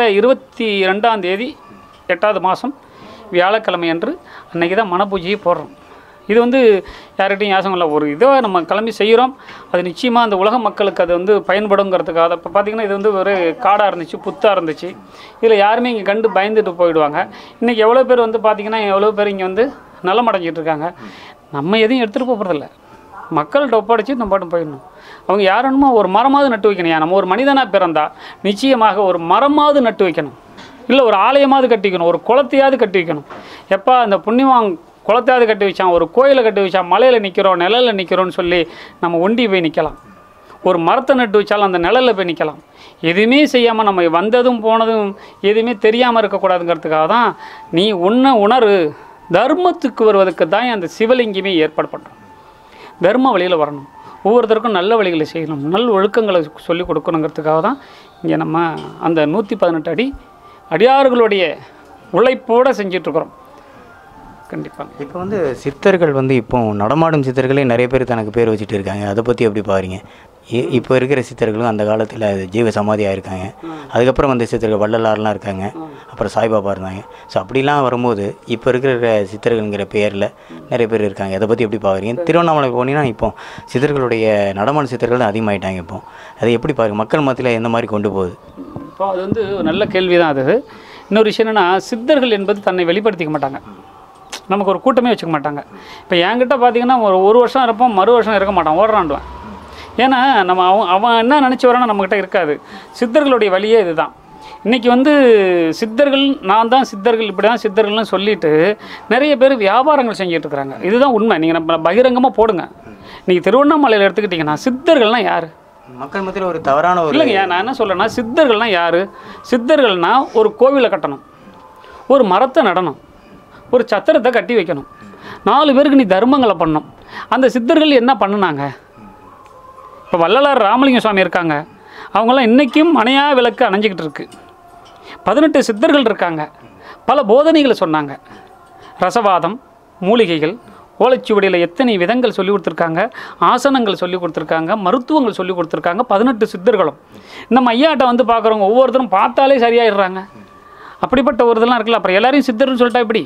22ஆம் தேதி 8வது மாதம் வியாழக்கிழமை அன்று அன்றைக்கி தான் மனப்பூஜையை போடுறோம். இது வந்து யார்கிட்டையும் யாசம் இல்லை, ஒரு இதை நம்ம கிளம்பி செய்கிறோம், அது நிச்சயமாக அந்த உலக மக்களுக்கு அது வந்து பயன்படுங்கிறதுக்காக. இப்போ பார்த்திங்கன்னா இது வந்து ஒரு காடாக இருந்துச்சு, புத்தாக இருந்துச்சு, இதில் யாருமே இங்கே கண்டு பயந்துட்டு போயிடுவாங்க. இன்றைக்கி எவ்வளோ பேர் வந்து பார்த்திங்கன்னா எவ்வளோ பேர் இங்கே வந்து நலமடைஞ்சிட்டு இருக்காங்க. நம்ம எதையும் எடுத்துகிட்டு போகிறதில்ல, மக்கள்கிட்ட ஒப்படைச்சி நம்ம பாட்டு போயிடணும். அவங்க யாருன்னுமோ ஒரு மரமாவது நட்டு வைக்கணும். நம்ம ஒரு மனிதனாக பிறந்தா நிச்சயமாக ஒரு மரமாவது நட்டு வைக்கணும், இல்லை ஒரு ஆலயமாவது கட்டி வைக்கணும், ஒரு குளத்தையாவது கட்டி வைக்கணும். எப்போ அந்த புண்ணியவான் குளத்தையாவது கட்டி வச்சான், ஒரு கோயிலை கட்டி வச்சான், மலையில் நிற்கிறோம், நிழலில் நிற்கிறோன்னு சொல்லி நம்ம ஒண்டி போய் நிற்கலாம். ஒரு மரத்தை நட்டு வச்சாலும் அந்த நிழலில் போய் நிற்கலாம். எதுவுமே செய்யாமல் நம்ம வந்ததும் போனதும் எதுவுமே தெரியாமல் இருக்கக்கூடாதுங்கிறதுக்காக தான் நீ உணரு, தர்மத்துக்கு வருவதற்கு தான் அந்த சிவலிங்கமே ஏற்பாடு பண்ணுறோம். தர்ம வழியில் வரணும், ஒவ்வொருத்தருக்கும் நல்ல வழிகளை செய்யணும், நல் ஒழுக்கங்களை சொல்லிக் கொடுக்கணுங்கிறதுக்காக தான் இங்கே நம்ம அந்த 118 அடி அடியார்களுடைய உழைப்போடு செஞ்சிட்ருக்குறோம். கண்டிப்பாக. இப்போ வந்து சித்தர்கள் வந்து இப்போ நடமாடும் சித்தர்களே நிறைய பேர் தனக்கு பேர் வச்சுட்டு இருக்காங்க. அதை பற்றி எப்படி பாருங்க? இப்போ இருக்கிற சித்தர்களும் அந்த காலத்தில் ஜீவ சமாதியாக இருக்காங்க. அதுக்கப்புறம் வந்து சித்தர்கள் வள்ளலார்லாம் இருக்காங்க, அப்புறம் சாய்பாபா இருந்தாங்க. ஸோ அப்படிலாம் வரும்போது இப்போ இருக்கிற சித்தர்கள்ங்கிற பேரில் நிறைய பேர் இருக்காங்க. அதை பற்றி எப்படி பார்க்குறீங்க? திருவண்ணாமலை போனீங்கன்னா இப்போ சித்தர்களுடைய நடமாடும் சித்தர்கள் தான் அதிகமாகிட்டாங்க. இப்போ அதை எப்படி பாருங்க, மக்கள் மத்தியில் எந்த மாதிரி கொண்டு போகுது? இப்போ அது வந்து நல்ல கேள்வி தான். அது இன்னொரு விஷயம் என்னென்னா, சித்தர்கள் என்பது தன்னை வெளிப்படுத்திக்க மாட்டாங்க, நமக்கு ஒரு கூட்டமே வச்சுக்க மாட்டாங்க. இப்போ என்கிட்ட பார்த்தீங்கன்னா ஒரு வருஷம் இருப்போம், மறு வருஷம் இருக்க மாட்டான், ஓடுறான்டுவேன். ஏன்னா நம்ம அவன் என்ன நினச்சி வரான்னு நம்மக்கிட்ட இருக்காது. சித்தர்களுடைய வழியே இதுதான். இன்றைக்கி வந்து சித்தர்கள், நான் தான் சித்தர்கள், இப்படி தான் சித்தர்கள்னு சொல்லிவிட்டு நிறைய பேர் வியாபாரங்கள் செஞ்சுட்டு இருக்கிறாங்க. இதுதான் உண்மை. நீங்கள் நம்ம பகிரங்கமாக போடுங்க. நீங்கள் திருவண்ணாமலையில் எடுத்துக்கிட்டிங்கன்னா சித்தர்கள்னால் யார்? மக்கள் மத்தியில் ஒரு தவறான ஒரு இல்லைங்க. நான் என்ன சொல்கிறேன்னா, சித்தர்கள்னால் யார்? சித்தர்கள்னால் ஒரு கோவிலை கட்டணும், ஒரு மரத்தை நடணும், ஒரு சத்திரத்தை கட்டி வைக்கணும், 4 பேருக்கு நீ தர்மங்களை பண்ணணும். அந்த சித்தர்கள் என்ன பண்ணினாங்க? இப்போ வள்ளலார் ராமலிங்க சுவாமி இருக்காங்க, அவங்களாம் இன்றைக்கும் மனையா விளக்கு அணைஞ்சிக்கிட்டு இருக்கு. 18 சித்தர்கள் இருக்காங்க, பல போதனைகளை சொன்னாங்க. ரசவாதம், மூலிகைகள், ஓலைச்சுவடியில் எத்தனை விதங்கள் சொல்லி கொடுத்துருக்காங்க, ஆசனங்கள் சொல்லி கொடுத்துருக்காங்க, மருத்துவங்கள் சொல்லி கொடுத்துருக்காங்க. 18 சித்தர்களும் நம்ம ஐயாட்ட வந்து பார்க்குறவங்க ஒவ்வொருத்தரும் பார்த்தாலே சரியாயிடுறாங்க. அப்படிப்பட்ட ஒரு இதெல்லாம் இருக்குல்ல. அப்புறம் எல்லாரையும் சித்தர்னு சொல்லிட்டா இப்படி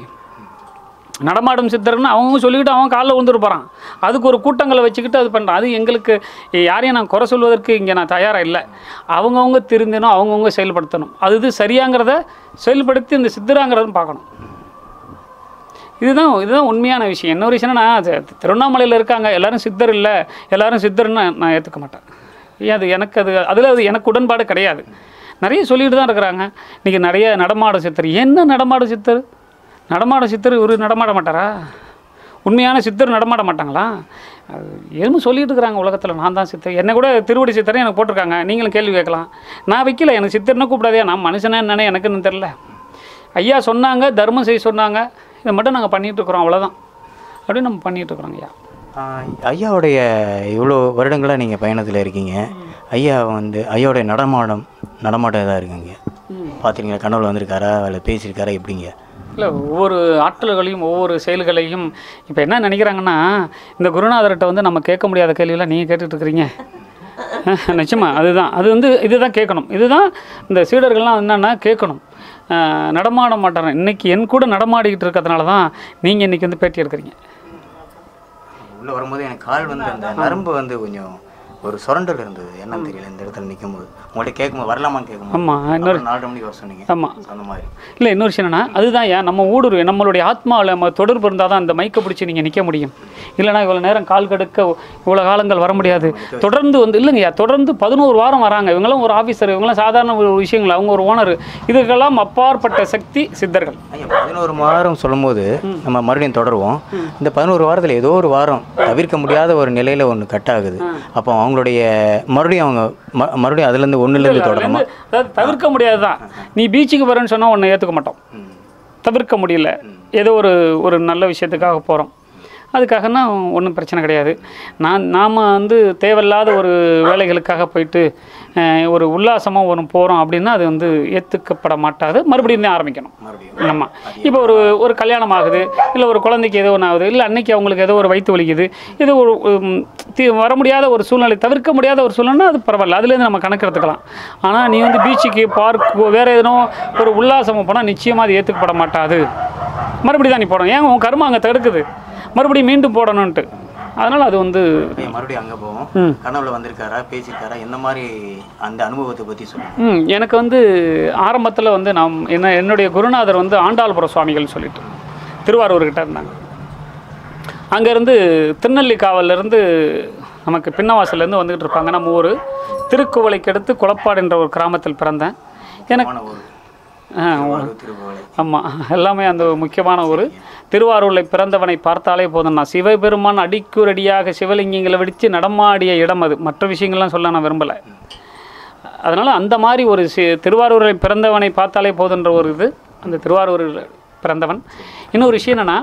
நடமாடும் சித்தர்னு அவங்க சொல்லிக்கிட்டு அவன் காலில் விழுந்துட்டு போகிறான். அதுக்கு ஒரு கூட்டங்களை வச்சுக்கிட்டு அது பண்ணுறான். அது எங்களுக்கு யாரையும் நான் குறை சொல்வதற்கு இங்கே நான் தயாராக இல்லை. அவங்கவுங்க திருந்தணும், அவங்கவுங்க செயல்படுத்தணும். அது இது சரியாங்கிறத செயல்படுத்தி இந்த சித்தராங்கிறதும் பார்க்கணும். இதுதான் உண்மையான விஷயம். இன்னொரு விஷயம் என்னன்னா, திருவண்ணாமலையில் இருக்காங்க எல்லோரும் சித்தர் இல்லை, எல்லோரும் சித்தர்னு நான் ஏற்றுக்க மாட்டேன். ஏன் அது எனக்கு அதில் எனக்கு உடன்பாடு கிடையாது. நிறைய சொல்லிட்டு தான் இருக்கிறாங்க. இன்றைக்கி நிறைய நடமாடும் சித்தர். என்ன நடமாடும் சித்தர்? நடமாடும் சித்தர் ஒரு நடமாட மாட்டாரா? உண்மையான சித்தர் நடமாட மாட்டாங்களா? அது எதுவும் சொல்லிட்டு இருக்கிறாங்க உலகத்தில். நான் தான் சித்தர், என்னை கூட திருவடி சித்தரை எனக்கு போட்டிருக்காங்க. நீங்களும் கேள்வி கேட்கலாம். நான் வைக்கல, எனக்கு சித்தர்னு கூப்பிடாதே. நான் மனுஷனே என்னன்னே எனக்குன்னு தெரில. ஐயா சொன்னாங்க, தர்மம் செய்ய சொன்னாங்க, இதை மட்டும் நாங்கள் பண்ணிகிட்ருக்குறோம், அவ்வளோதான். அப்படின்னு நம்ம பண்ணிகிட்ருக்குறோங்க. ஐயா ஐயாவுடைய இவ்வளோ வருடங்களாக நீங்கள் பயணத்தில் இருக்கீங்க. ஐயாவுடைய நடமாட்டம் இதாக இருக்குங்க. பார்த்துருக்கீங்களா? கனவுல வந்திருக்காரா, இல்லை பேசியிருக்காரா, எப்படிங்க? இல்லை, ஒவ்வொரு ஆற்றல்களையும் ஒவ்வொரு செயல்களையும் இப்போ என்ன நினைக்கிறாங்கன்னா, இந்த குருநாதர்கிட்ட வந்து நம்ம கேட்க முடியாத கேள்வியெல்லாம் நீங்கள் கேட்டுட்ருக்குறீங்க. நிச்சயமா அது இதுதான் கேட்கணும். இதுதான் இந்த சீடர்கள்லாம் என்னென்னா கேட்கணும். நடமாட மாட்டேறேன் இன்றைக்கி என் கூட நடமாடிக்கிட்டு இருக்கிறதுனால தான் நீங்கள் இன்றைக்கி வந்து பேட்டி எடுக்கிறீங்க. உள்ளே வரும்போது எனக்கு கால் வந்து அந்த நரம்பு வந்து கொஞ்சம் ஒரு சுரண்டல் இருந்தது. என்னன்னு தெரியல. இந்த இடத்துல நிற்கும்போது உங்கள்கிட்ட கேட்கும்போது வரலாமான்னு கேட்கும்போது, ஆமாம், இன்னொரு 4 மணிக்கு வர சொன்னீங்க. ஆமாம், அந்த மாதிரி இல்லை. இன்னொரு விஷயம் என்னன்னா, அதுதான் ஏன் நம்ம ஊடுருவி நம்மளுடைய ஆத்மாவில் நம்ம தொடர்பு இருந்தால் தான் அந்த மைக்கை பிடிச்சி நீங்கள் நிற்க முடியும். இல்லைனா இவ்வளோ நேரம் கால் கடுக்க இவ்வளோ காலங்கள் வர முடியாது. தொடர்ந்து வந்து இல்லைங்கய்யா, தொடர்ந்து 11 வாரம் வராங்க. இவங்களாம் ஒரு ஆஃபீஸர், இவங்களாம் சாதாரண ஒரு விஷயங்கள், அவங்க ஒரு ஓனர். இதுக்கெல்லாம் அப்பாற்பட்ட சக்தி சித்தர்கள். 11 வாரம் சொல்லும்போது நம்ம மறுபடியும் தொடருவோம். இந்த 11 வாரத்தில் ஏதோ ஒரு வாரம் தவிர்க்க முடியாத ஒரு நிலையில் ஒன்று கட் ஆகுது. அப்போ அவங்களுடைய மறுபடியும் அதுலேருந்து ஒன்றுலேருந்து தொடரணும். அதாவது தவிர்க்க முடியாது தான். நீ பீச்சுக்கு போகிறேன்னு சொன்னால் ஒன்று ஏற்றுக்க மாட்டோம். தவிர்க்க முடியல, ஏதோ ஒரு நல்ல விஷயத்துக்காக போகிறோம். அதுக்காகனா ஒன்றும் பிரச்சனை கிடையாது. நாம் வந்து தேவையில்லாத ஒரு வேலைகளுக்காக போயிட்டு ஒரு உல்லாசமாக ஒன்று போகிறோம் அப்படின்னா அது வந்து ஏற்றுக்கப்பட மாட்டாது. மறுபடியும் ஆரம்பிக்கணும். ஆமாம். இப்போ ஒரு கல்யாணம் ஆகுது, இல்லை ஒரு குழந்தைக்கு ஏதோ ஒன்று ஆகுது, இல்லை அன்றைக்கி அவங்களுக்கு ஏதோ ஒரு வயிற்று வலிக்குது, இது ஒரு வர முடியாத ஒரு சூழ்நிலை, தவிர்க்க முடியாத ஒரு சூழ்நிலை, அது பரவாயில்ல, அதுலேருந்து நம்ம கணக்கு எடுத்துக்கலாம். ஆனால் நீ வந்து பீச்சுக்கு, பார்க்கு, வேறு எதுனோ ஒரு உல்லாசமாக போனால் நிச்சயமாக அது ஏற்றுக்கப்பட மாட்டாது. மறுபடி தான் நீ போகணும். ஏன் உன் கர்மம் அங்கே தடுக்குது. மறுபடியும் மீண்டும் போடணுன்ட்டு. அதனால் அது வந்து மறுபடியும் அங்கே போவோம். கனவுல வந்திருக்காரா, பேசியிருக்காரா, எந்த மாதிரி அந்த அனுபவத்தை பற்றி சொல்லுங்கள். எனக்கு வந்து ஆரம்பத்தில் வந்து என்னுடைய குருநாதர் வந்து ஆண்டாள்புர சுவாமிகள் சொல்லிட்டு திருவாரூர்கிட்ட இருந்தாங்க. அங்கேருந்து திருநெல்லிக்காவிலேருந்து நமக்கு பின்னவாசல்லேருந்து வந்துக்கிட்டு இருப்பாங்க. நம்ம ஊர் திருக்குவளைக்கு அடுத்து குளப்பாடு என்ற ஒரு கிராமத்தில் பிறந்தேன். எனக்கு ஆமாம், எல்லாமே அந்த முக்கியமான ஊர். திருவாரூரில் பிறந்தவனை பார்த்தாலே போதும். நான் சிவபெருமான் அடிக்குரடியாக சிவலிங்கங்களை வெடித்து நடமாடிய இடம் அது. மற்ற விஷயங்கள்லாம் சொல்ல நான் விரும்பலை. அதனால் அந்த மாதிரி ஒரு திருவாரூரில் பிறந்தவனை பார்த்தாலே போதுன்ற ஒரு இது அந்த திருவாரூரில் பிறந்தவன். இன்னொரு விஷயம் என்னென்னா,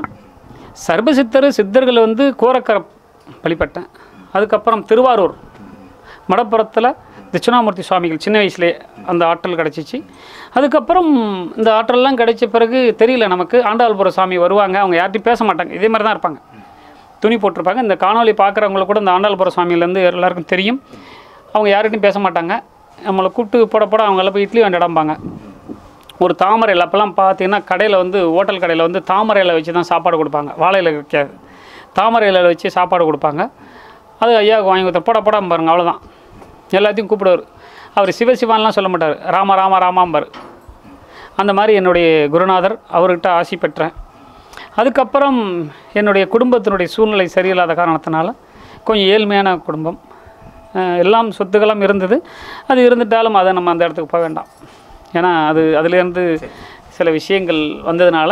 சித்தர்கள் வந்து கோரக்கரை வழிபட்டேன். அதுக்கப்புறம் திருவாரூர் மடப்புறத்தில் தட்சிணாமூர்த்தி சுவாமிகள் சின்ன வயசுலேயே அந்த ஆற்றல் கிடச்சிச்சு. அதுக்கப்புறம் இந்த ஆற்றல்லாம் கிடைச்ச பிறகு தெரியல நமக்கு, ஆண்டாள்புர சாமி வருவாங்க, அவங்க யார்ட்டையும் பேச மாட்டாங்க, இதே மாதிரி தான் இருப்பாங்க, துணி போட்டிருப்பாங்க. இந்த காணொலி பார்க்குறவங்களுக்கு கூட இந்த ஆண்டாள்புர சாமியிலேருந்து எல்லாருக்கும் தெரியும். அவங்க யார்கிட்டையும் பேச மாட்டாங்க. நம்மளை கூப்பிட்டு போட அவங்களாம் போய் இட்லி வேண்டிடாம்பாங்க. ஒரு தாமரையில் அப்போல்லாம் பார்த்தீங்கன்னா கடையில் வந்து ஹோட்டல் கடையில் வந்து தாமரையில் வச்சு தான் சாப்பாடு கொடுப்பாங்க, வாழையில் வைக்காது, தாமரையில் வச்சு சாப்பாடு கொடுப்பாங்க. அது ஐயாவுக்கு வாங்கி கொடுத்தாரு, போடாமல் பாருங்க, அவ்வளோதான். எல்லாத்தையும் கூப்பிடுவார். அவர் சிவசிவான்லாம் சொல்ல மாட்டார், ராமாம்பார். அந்த மாதிரி என்னுடைய குருநாதர், அவர்கிட்ட ஆசி பெற்றேன். அதுக்கப்புறம் என்னுடைய குடும்பத்தினுடைய சூழ்நிலை சரியில்லாத காரணத்தினால கொஞ்சம் ஏழ்மையான குடும்பம், எல்லாம் சொத்துக்கெல்லாம் இருந்தது. அது இருந்துட்டாலும் அதை நம்ம அந்த இடத்துக்கு போக வேண்டாம். ஏன்னா அதுலேருந்து சில விஷயங்கள் வந்ததுனால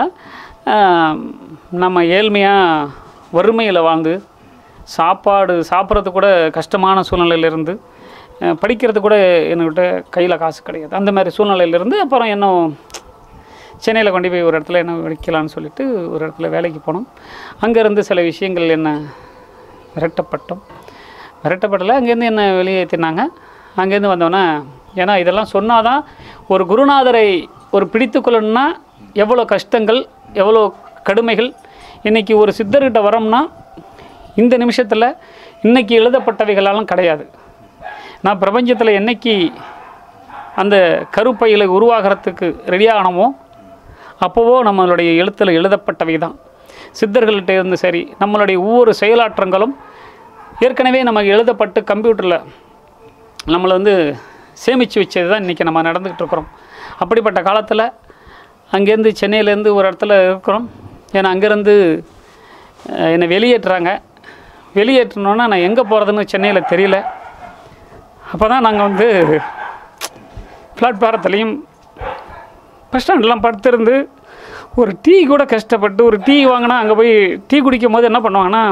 நம்ம ஏழ்மையாக வறுமையில் வாழ்ந்து சாப்பிட்றது கூட கஷ்டமான சூழ்நிலையிலேருந்து, படிக்கிறது கூட என்கிட்ட கையில் காசு கிடையாது. அந்த மாதிரி சூழ்நிலையிலேருந்து அப்புறம் இன்னும் சென்னையில் கொண்டு போய் ஒரு இடத்துல என்ன வைக்கலான்னு சொல்லிட்டு ஒரு இடத்துல வேலைக்கு போனோம். அங்கேருந்து சில விஷயங்கள் என்ன விரட்டப்படலை. அங்கேருந்து என்ன வெளியேற்றினாங்க. அங்கேருந்து வந்தோன்னே, ஏன்னா இதெல்லாம் சொன்னால் தான் ஒரு குருநாதரை ஒரு பிடித்து கொள்ளணுன்னா எவ்வளோ கஷ்டங்கள், எவ்வளோ கடுமைகள். இன்றைக்கி ஒரு சித்தர்கிட்ட வரோம்னா இந்த நிமிஷத்தில் இன்றைக்கி எழுதப்பட்டவைகளெல்லாம் கிடையாது. நான் பிரபஞ்சத்தில் என்றைக்கு அந்த கருப்பையில் உருவாகிறதுக்கு ரெடியாகணுமோ அப்போவோ நம்மளுடைய எழுத்தில் எழுதப்பட்டவை தான். சித்தர்கள்கிட்ட இருந்து சரி, நம்மளுடைய ஒவ்வொரு செயலாற்றங்களும் ஏற்கனவே நமக்கு எழுதப்பட்டு கம்ப்யூட்டரில் நம்மளை வந்து சேமித்து வச்சது தான் இன்றைக்கி நம்ம நடந்துக்கிட்டு இருக்கிறோம். அப்படிப்பட்ட காலத்தில் அங்கேருந்து சென்னையிலேருந்து ஒரு இடத்துல இருக்கிறோம். ஏன்னா அங்கேருந்து என்னை வெளியேற்றினோன்னா நான் எங்கே போகிறதுன்னு சென்னையில் தெரியல. அப்போ தான் நாங்கள் வந்து பிளாட்பாரத்துலேயும் பஸ் ஸ்டாண்டெலாம் படுத்திருந்து ஒரு டீ கூட கஷ்டப்பட்டு ஒரு டீ வாங்கினா அங்கே போய் டீ குடிக்கும் போது என்ன பண்ணுவாங்கன்னா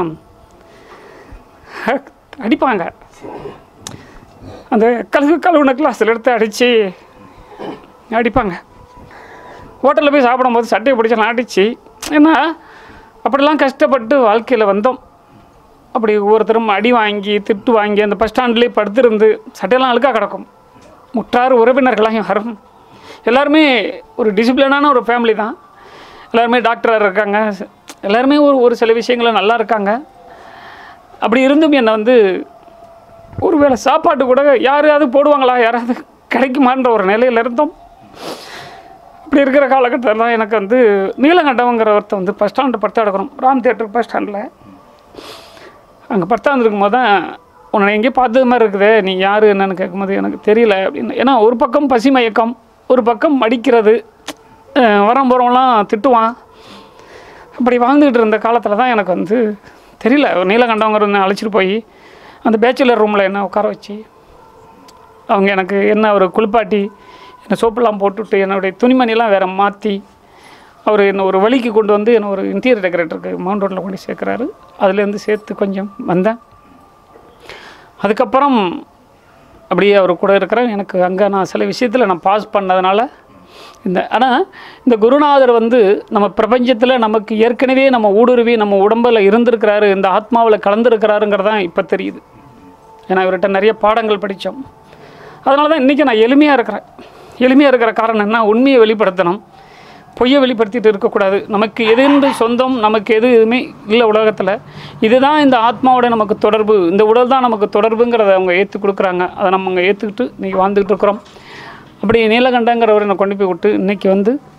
அடிப்பாங்க. அந்த கழுவுன கிளாஸில் எடுத்து அடிப்பாங்க. ஹோட்டலில் போய் சாப்பிடும்போது சட்டையை பிடிச்சலாம் அடித்து, ஏன்னா அப்படிலாம் கஷ்டப்பட்டு வாழ்க்கையில் வந்தோம். அப்படி ஒவ்வொருத்தரும் அடி வாங்கி திட்டு வாங்கி அந்த பஸ் ஸ்டாண்ட்லேயே படுத்திருந்து சட்டையெல்லாம் அழுக்காக கிடக்கும். முற்றார் உறவினர்களாக வரும். எல்லாருமே ஒரு டிசிப்ளினான ஒரு ஃபேமிலி தான். எல்லாருமே டாக்டராக இருக்காங்க, எல்லாருமே ஒரு சில விஷயங்களும் நல்லா இருக்காங்க. அப்படி இருந்தும் என்னை வந்து ஒரு வேளை சாப்பாட்டு கூட யாராவது போடுவாங்களா, யாராவது கிடைக்குமான்ற ஒரு நிலையில் இருந்தோம். இப்படி இருக்கிற காலகட்டத்தில் தான் எனக்கு வந்து நீலகண்டவங்கிற ஒருத்தர் வந்து பஸ் ஸ்டாண்டு படுத்தா எடுக்கிறோம், ராம் தியேட்டர் பஸ் ஸ்டாண்டில். அங்கே படுத்தாந்துருக்கும் போது தான் உன்னை எங்கேயும் பார்த்தது மாதிரி இருக்குது, நீ யார் என்னன்னு கேட்கும்போது எனக்கு தெரியல அப்படின்னு. ஏன்னா ஒரு பக்கம் பசி மயக்கம், ஒரு பக்கம் அடிக்கிறது, போகிறவங்களாம் திட்டுவான். அப்படி வாழ்ந்துக்கிட்டு இருந்த காலத்தில் தான் எனக்கு வந்து தெரியல, நீலகண்டவங்கிற அழைச்சிட்டு போய் அந்த பேச்சுலர் ரூமில் என்ன உட்கார வச்சு அவங்க எனக்கு என்ன ஒரு குளிப்பாட்டி என்னை சோப்பெல்லாம் போட்டுவிட்டு என்னுடைய துணிமணிலாம் வேறு மாற்றி அவர் என்னை ஒரு வழிக்கு கொண்டு வந்து என்னை ஒரு இன்டீரியர் டெக்கரேட்டருக்கு மவுண்ட் ரோட்டில் கொண்டு சேர்க்குறாரு. அதுலேருந்து சேர்த்து கொஞ்சம் வந்தேன். அதுக்கப்புறம் அப்படியே அவர் கூட இருக்கிறேன். எனக்கு அங்கே நான் சில விஷயத்தில் நான் பாஸ் பண்ணதுனால ஆனால் இந்த குருநாதர் வந்து நம்ம பிரபஞ்சத்தில் நமக்கு ஏற்கனவே நம்ம ஊடுருவி நம்ம உடம்பில் இருந்திருக்கிறாரு, இந்த ஆத்மாவில் கலந்துருக்கிறாருங்கிறதான் இப்போ தெரியுது. ஏன்னா இவர்கிட்ட நிறைய பாடங்கள் படித்தோம். அதனால தான் இன்றைக்கி நான் எளிமையாக இருக்கிற காரணம் என்ன, உண்மையை வெளிப்படுத்தணும், பொய்யை வெளிப்படுத்திட்டு இருக்கக்கூடாது. நமக்கு எது என்று சொந்தம், நமக்கு எதுவுமே இல்லை உலகத்தில். இதுதான் இந்த ஆத்மாவோட நமக்கு தொடர்பு, இந்த உடல் தான் நமக்கு தொடர்புங்கிறத அவங்க ஏற்று கொடுக்குறாங்க. அதை நம்ம அங்கே ஏற்றுக்கிட்டு இன்றைக்கி வாழ்ந்துக்கிட்டு இருக்கிறோம். அப்படி நீலகண்டங்கிறவர் என்னை கொண்டு போய் விட்டு இன்றைக்கி வந்து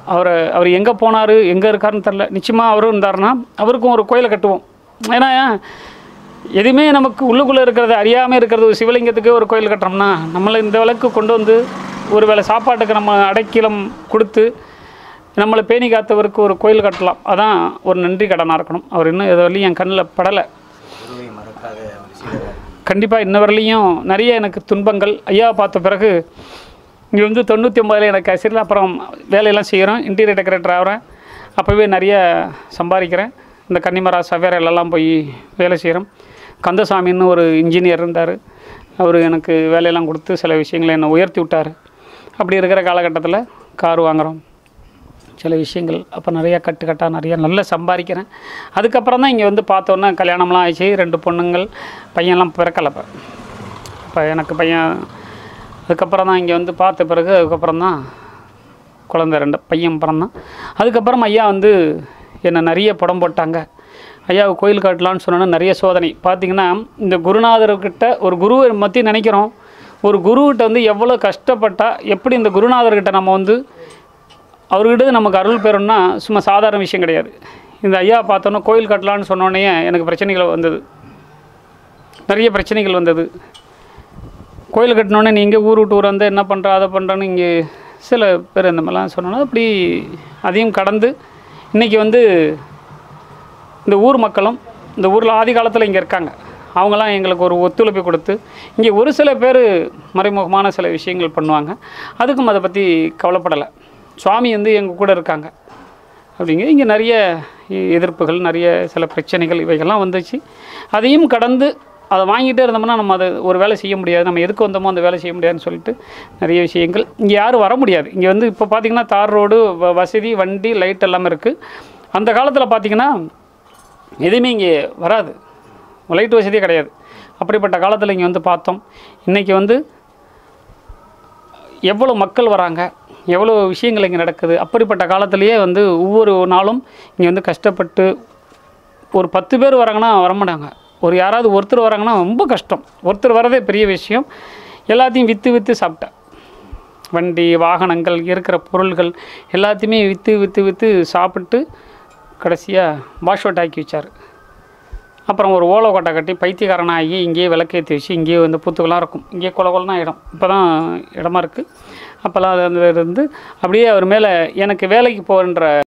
அவர் எங்கே போனார், எங்கே இருக்காருன்னு தெரில. நிச்சயமாக அவரும் இருந்தாருன்னா அவருக்கும் ஒரு கோயிலை கட்டுவோம். ஏன்னா எதுவுமே நமக்கு உள்ளுக்குள்ளே இருக்கிறது அறியாமல் இருக்கிறது. ஒரு சிவலிங்கத்துக்கு ஒரு கோயில் கட்டுறோம்னா நம்மளை இந்த அளவுக்கு கொண்டு வந்து ஒரு வேளை சாப்பாட்டுக்கு நம்ம அடைக்கலம் கொடுத்து நம்மளை பேணி காத்தவருக்கு ஒரு கோயில் கட்டலாம். அதான் ஒரு நன்றி கடனாக இருக்கணும். அவர் இன்னும் இது வரலையும் என் கண்ணில் படலை. கண்டிப்பாக இன்ன வரலையும் நிறைய எனக்கு துன்பங்கள். ஐயா பார்த்த பிறகு இங்கே வந்து 99 எனக்கு கசிரில் அப்புறம் வேலையெல்லாம் செய்கிறோம். இன்டீரியர் டெக்கரேட்டர் ஆகிறேன். அப்போவே நிறைய சம்பாதிக்கிறேன். இந்த கன்னிமரா சவேரையிலலாம் போய் வேலை செய்கிறோம். கந்தசாமின்னு ஒரு இன்ஜினியர் இருந்தார். அவர் எனக்கு வேலையெல்லாம் கொடுத்து சில விஷயங்களை என்னை உயர்த்தி விட்டார். அப்படி இருக்கிற காலகட்டத்தில் கார் வாங்குகிறோம், சில விஷயங்கள். அப்போ நிறையா கட்டுக்கட்டாக நிறையா நல்லா சம்பாதிக்கிறேன். அதுக்கப்புறம் தான் இங்கே வந்து பார்த்தோன்னா கல்யாணம்லாம் ஆயிடுச்சு. 2 பொண்ணுங்கள், பையன்லாம் பிறக்கலை. இப்போ எனக்கு பையன் அதுக்கப்புறம் தான் இங்கே வந்து பார்த்த பிறகு அதுக்கப்புறம் தான் குழந்தை 2 பையன் பிறந்தான். அதுக்கப்புறம் ஐயா வந்து என்னை நிறைய படம் போட்டாங்க. ஐயா கோயில் கட்டலான்னு சொன்னோன்னா நிறைய சோதனை. பார்த்திங்கன்னா இந்த குருநாதர்கிட்ட ஒரு குருவை பற்றி நினைக்கிறோம். ஒரு குருக்கிட்ட வந்து எவ்வளோ கஷ்டப்பட்டால் எப்படி இந்த குருநாதர்கிட்ட நம்ம வந்து அவர்கிட்ட நமக்கு அருள் பெறணும்னா சும்மா சாதாரண விஷயம் கிடையாது. இந்த ஐயா பார்த்தோன்னா கோயில் கட்டலான்னு சொன்னோடனே எனக்கு பிரச்சனைகள் வந்தது, நிறைய பிரச்சனைகள் வந்தது. கோயில் கட்டினோடனே நீங்கள் ஊர் விட்டு ஊர் வந்து என்ன பண்ணுற அதை பண்ணுறேன்னு இங்கே சில பேர் இந்த மாதிரிலாம் சொன்னோன்னா அப்படி அதையும் கடந்து இன்றைக்கி வந்து இந்த ஊர் மக்களும் இந்த ஊரில் ஆதி காலத்தில் இங்கே இருக்காங்க. அவங்களாம் எங்களுக்கு ஒரு ஒத்துழைப்பு கொடுத்து இங்கே ஒரு சில பேர் மறைமுகமான சில விஷயங்கள் பண்ணுவாங்க. அதுக்கும் அதை பற்றி கவலைப்படலை. சுவாமி வந்து எங்கள் கூட இருக்காங்க அப்படிங்க. இங்கே நிறைய எதிர்ப்புகள், நிறைய சில பிரச்சனைகள் இவைகள்லாம் வந்துச்சு. அதையும் கடந்து அதை வாங்கிட்டே இருந்தோம்னா நம்ம அதை ஒரு வேலை செய்ய முடியாது. நம்ம எதுக்கு வந்தோமோ அந்த வேலை செய்ய முடியாதுன்னு சொல்லிட்டு நிறைய விஷயங்கள். இங்கே யாரும் வர முடியாது. இங்கே வந்து இப்போ பார்த்திங்கன்னா தார் ரோடு, வசதி, வண்டி, லைட் எல்லாமே இருக்குது. அந்த காலத்தில் பார்த்திங்கன்னா எதுவுமே இங்கே வராது, லைட் வசதியே கிடையாது. அப்படிப்பட்ட காலத்தில் இங்கே வந்து பார்த்தோம். இன்றைக்கி வந்து எவ்வளோ மக்கள் வராங்க, எவ்வளோ விஷயங்கள் இங்கே நடக்குது. அப்படிப்பட்ட காலத்திலேயே வந்து ஒவ்வொரு நாளும் இங்கே வந்து கஷ்டப்பட்டு ஒரு 10 பேர் வராங்கன்னா வரமாட்டாங்க. ஒரு யாராவது ஒருத்தர் வராங்கன்னா ரொம்ப கஷ்டம். ஒருத்தர் வரதே பெரிய விஷயம். எல்லாத்தையும் விற்று சாப்பிட்டேன். வண்டி, வாகனங்கள், இருக்கிற பொருள்கள் எல்லாத்தையுமே விற்று சாப்பிட்டு கடைசியாக வாஷ் அவுட் ஆக்கி வச்சார். அப்புறம் ஒரு ஓலை கொட்டை கட்டி பைத்தியக்காரனாகி இங்கேயே விளக்கேற்றி வச்சு இங்கேயே வந்து பூத்துக்கெல்லாம் இருக்கும். இங்கேயே கொலகொலனா இடம். இப்போ தான் இடமா இருக்குது. அப்போல்லாம் அது இருந்து அப்படியே அவர் மேலே எனக்கு வேலைக்கு போகின்ற